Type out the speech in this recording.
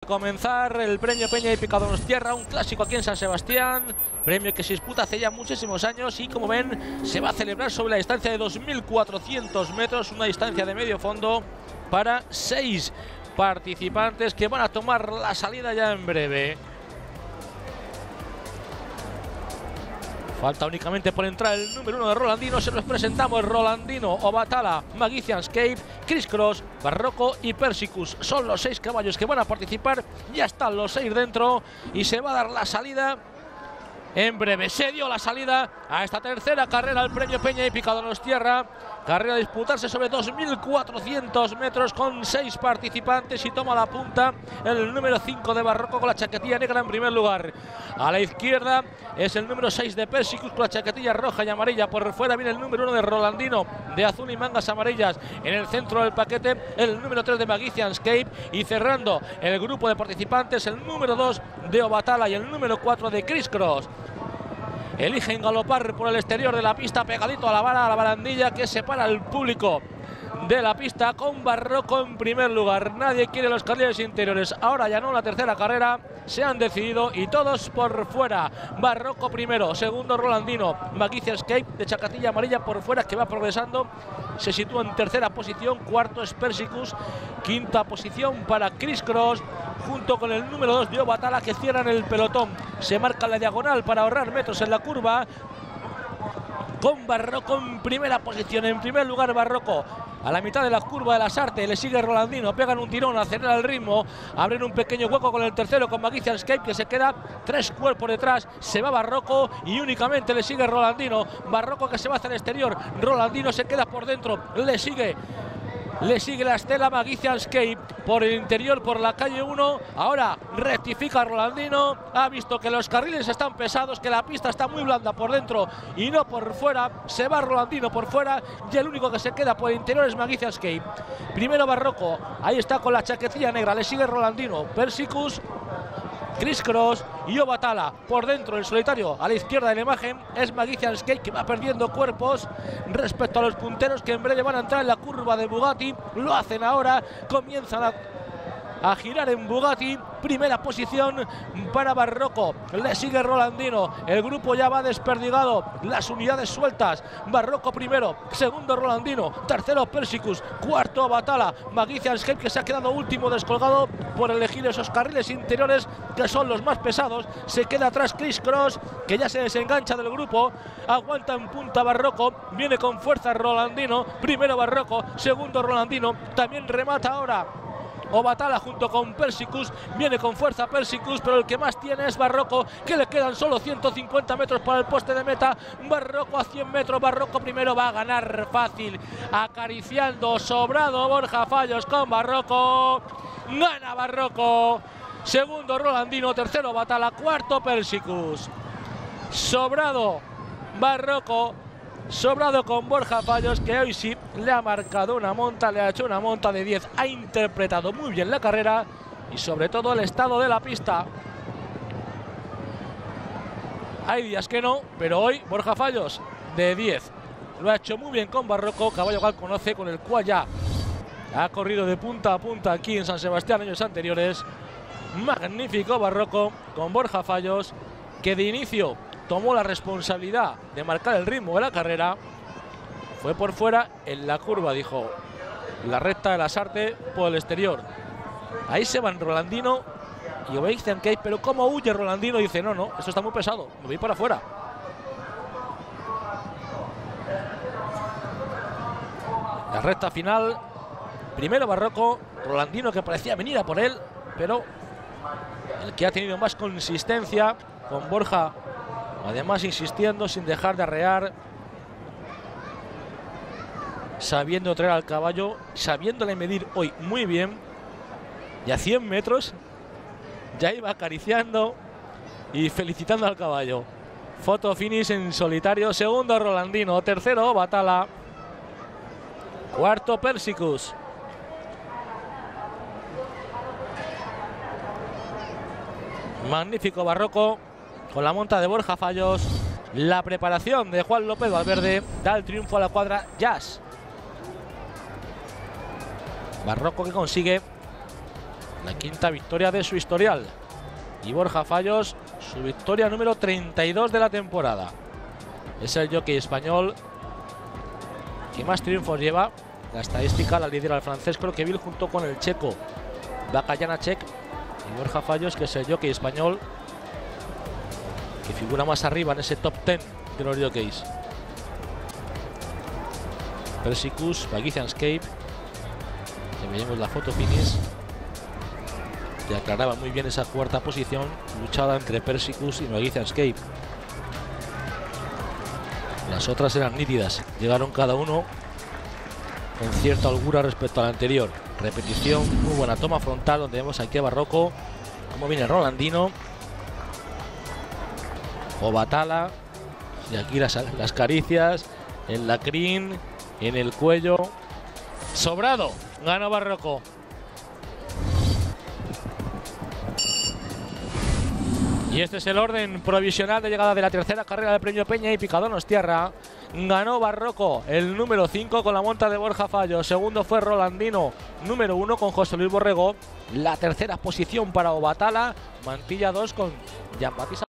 Comenzar el premio Peña Hípica Donostiarra, un clásico aquí en San Sebastián, premio que se disputa hace ya muchísimos años y, como ven, se va a celebrar sobre la distancia de 2.400 metros, una distancia de medio fondo para 6 participantes que van a tomar la salida ya en breve. Falta únicamente por entrar el número 1 de Rolandino. Se los presentamos: Rolandino, Obatala, Magicianscape, Criss Cross, Barroco y Persicus. Son los 6 caballos que van a participar. Ya están los 6 dentro y se va a dar la salida en breve. Se dio la salida a esta tercera carrera del premio Peña Hípica Donostiarra. Carrera a disputarse sobre 2.400 metros con 6 participantes y toma la punta el número 5 de Barroco con la chaquetilla negra en primer lugar. A la izquierda es el número 6 de Persicus con la chaquetilla roja y amarilla. Por fuera viene el número 1 de Rolandino de azul y mangas amarillas. En el centro del paquete el número 3 de Magicianscape y cerrando el grupo de participantes el número 2 de Obatala y el número 4 de Criss Cross. Eligen galopar por el exterior de la pista, pegadito a la vara, a la barandilla que separa al público de la pista, con Barroco en primer lugar. Nadie quiere los carriles interiores. Ahora ya no, la tercera carrera se han decidido y todos por fuera. Barroco primero, segundo Rolandino, Magicianscape de chaquetilla amarilla por fuera que va progresando. Se sitúa en tercera posición, cuarto es Persicus, quinta posición para Criss Cross, junto con el número 2 de Obatala, que cierran el pelotón. Se marca la diagonal para ahorrar metros en la curva, con Barroco en primera posición. En primer lugar Barroco, a la mitad de la curva de las Artes, le sigue Rolandino, pegan un tirón, acelera el ritmo, abren un pequeño hueco con el tercero, con Magicianscape, que se queda 3 cuerpos detrás. Se va Barroco y únicamente le sigue Rolandino. Barroco que se va hacia el exterior, Rolandino se queda por dentro, le sigue la estela Magicianscape por el interior, por la calle 1. Ahora rectifica Rolandino, ha visto que los carriles están pesados, que la pista está muy blanda por dentro y no por fuera. Se va Rolandino por fuera y el único que se queda por el interior es Magicianscape. Primero Barroco, ahí está con la chaquetilla negra, le sigue Rolandino, Persicus, Criss Cross y Obatala. Por dentro, el solitario a la izquierda de la imagen es Magicianscape, que va perdiendo cuerpos respecto a los punteros que en breve van a entrar en la curva de Bugatti. Lo hacen ahora, comienzan a girar en Bugatti. Primera posición para Barroco, le sigue Rolandino. El grupo ya va desperdigado, las unidades sueltas. Barroco primero, segundo Rolandino, tercero Persicus, cuarto Obatala. Magicianscape, que se ha quedado último, descolgado por elegir esos carriles interiores que son los más pesados. Se queda atrás Criss Cross, que ya se desengancha del grupo. Aguanta en punta Barroco, viene con fuerza Rolandino. Primero Barroco, segundo Rolandino, también remata ahora Obatala junto con Persicus. Viene con fuerza Persicus, pero el que más tiene es Barroco, que le quedan solo 150 metros para el poste de meta. Barroco a 100 metros, Barroco primero, va a ganar fácil, acariciando, sobrado Borja Fallos con Barroco. Gana Barroco, segundo Rolandino, tercero Obatala, cuarto Persicus. Sobrado Barroco, sobrado con Borja Fallos, que hoy sí le ha marcado una monta, le ha hecho una monta de 10. Ha interpretado muy bien la carrera y sobre todo el estado de la pista. Hay días que no, pero hoy Borja Fallos de 10. Lo ha hecho muy bien con Barroco, caballo que conoce, con el cual ya ha corrido de punta a punta aquí en San Sebastián años anteriores. Magnífico Barroco con Borja Fallos, que de inicio tomó la responsabilidad de marcar el ritmo de la carrera. Fue por fuera en la curva, dijo, la recta de las Artes por el exterior. Ahí se van Rolandino y Magicianscape, pero como huye Rolandino, dice, no, esto está muy pesado, me voy para afuera. La recta final, primero Barroco, Rolandino, que parecía venir a por él, pero el que ha tenido más consistencia, con Borja además insistiendo sin dejar de arrear, sabiendo traer al caballo, sabiéndole medir hoy muy bien. Y a 100 metros ya iba acariciando y felicitando al caballo. Foto finish en solitario. Segundo Rolandino, tercero Obatala, cuarto Persicus. Magnífico Barroco con la monta de Borja Fallos. La preparación de Juan López Valverde da el triunfo a la cuadra Jazz. Barroco, que consigue La quinta victoria de su historial. Y Borja Fallos, su victoria número 32 de la temporada. Es el jockey español que más triunfos lleva. La estadística la lidera el francés Croqueville junto con el checo Baka Janacek y Borja Fallos, que es el jockey español que figura más arriba en ese top 10 de los jockeys. Persicus, Magicianscape, que veamos la foto finish, que aclaraba muy bien esa cuarta posición luchada entre Persicus y Magicianscape. Las otras eran nítidas, llegaron cada uno con cierta holgura respecto al anterior. Repetición, muy buena toma frontal donde vemos aquí a Barroco, cómo viene Rolandino, Obatala, y aquí las caricias en la crin, en el cuello. Sobrado, ganó Barroco. Y este es el orden provisional de llegada de la tercera carrera del Premio Peña y Picadonostiarra. Ganó Barroco, el número 5 con la monta de Borja Fallos. Segundo fue Rolandino, número 1 con José Luis Borrego. La tercera posición para Obatala, Mantilla 2 con Jean-Baptiste